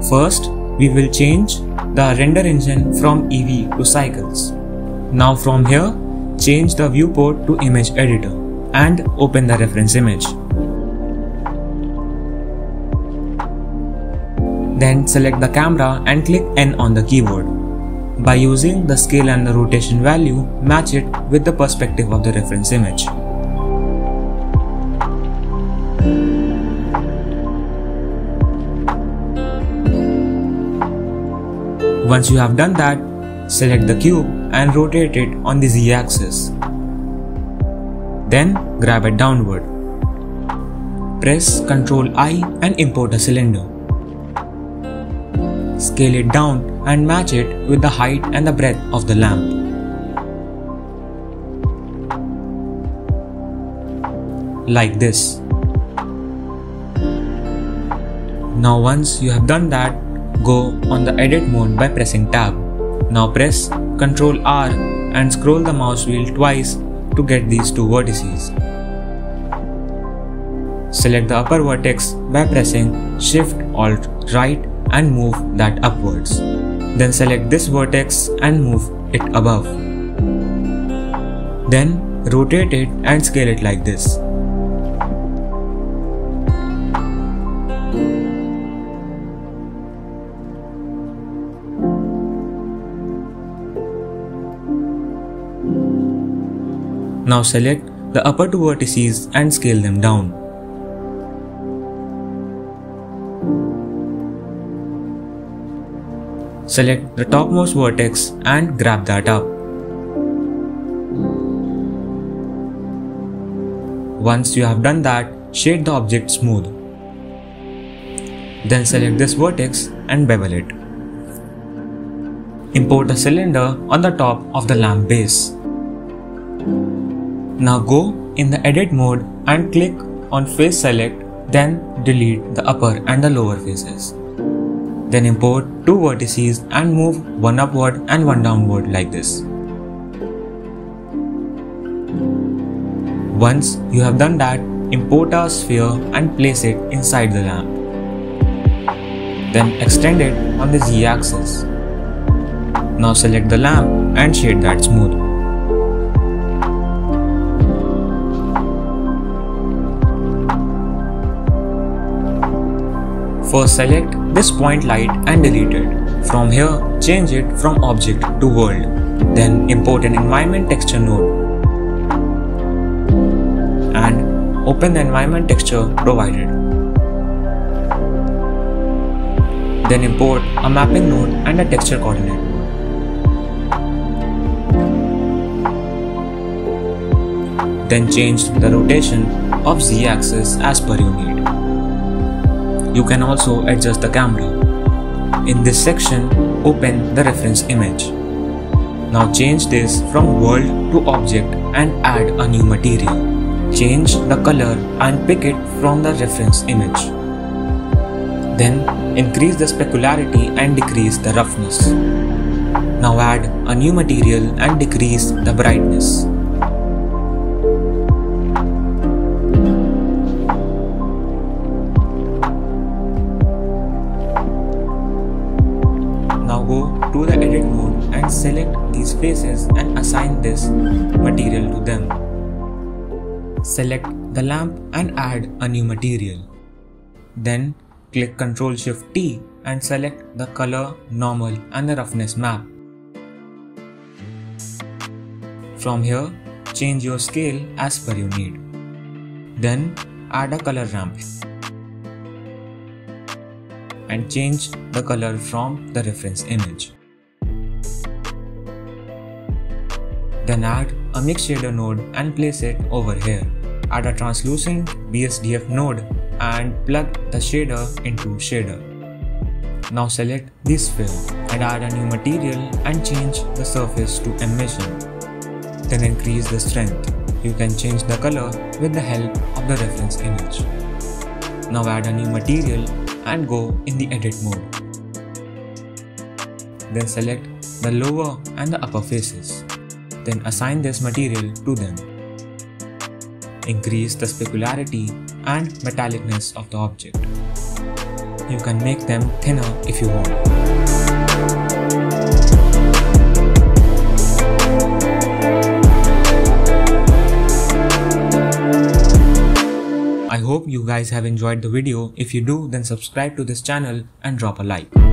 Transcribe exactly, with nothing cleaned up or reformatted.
First, we will change the render engine from Eevee to Cycles. Now from here, change the viewport to Image Editor and open the reference image. Then select the camera and click N on the keyboard. By using the scale and the rotation value, match it with the perspective of the reference image. Once you have done that, select the cube and rotate it on the Z-axis. Then grab it downward. Press control I and import a cylinder. Scale it down and match it with the height and the breadth of the lamp. Like this. Now once you have done that, go on the edit mode by pressing tab. Now press control R and scroll the mouse wheel twice to get these two vertices. Select the upper vertex by pressing shift alt right and move that upwards. Then select this vertex and move it above. Then rotate it and scale it like this. Now select the upper two vertices and scale them down. Select the topmost vertex and grab that up. Once you have done that, shade the object smooth. Then select this vertex and bevel it. Import a cylinder on the top of the lamp base. Now go in the edit mode and click on face select, then delete the upper and the lower faces. Then import two vertices and move one upward and one downward like this. Once you have done that, import a sphere and place it inside the lamp. Then extend it on the Z-axis. Now select the lamp and shade that smooth. First select this point light and delete it. From here, change it from object to world. Then import an environment texture node and open the environment texture provided. Then import a mapping node and a texture coordinate node. Then change the rotation of Z-axis as per you need. You can also adjust the camera. In this section, open the reference image. Now change this from world to object and add a new material. Change the color and pick it from the reference image. Then increase the specularity and decrease the roughness. Now add a new material and decrease the brightness. Go to the edit mode and select these faces and assign this material to them. Select the lamp and add a new material. Then click control shift T and select the color, normal and the roughness map. From here, change your scale as per your need. Then add a color ramp and change the color from the reference image. Then add a mix shader node and place it over here. Add a translucent B S D F node and plug the shader into shader. Now select this sphere and add a new material and change the surface to emission. Then increase the strength. You can change the color with the help of the reference image. Now add a new material and go in the edit mode. Then select the lower and the upper faces. Then assign this material to them. Increase the specularity and metallicness of the object. you can make them thinner if you want. I hope you guys have enjoyed the video. If you do, then subscribe to this channel and drop a like.